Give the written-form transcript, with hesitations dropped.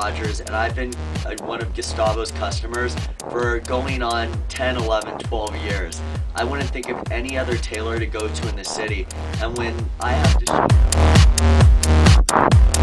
Rogers, and I've been one of Gustavo's customers for going on 10, 11, 12 years. I wouldn't think of any other tailor to go to in the city, and when I have to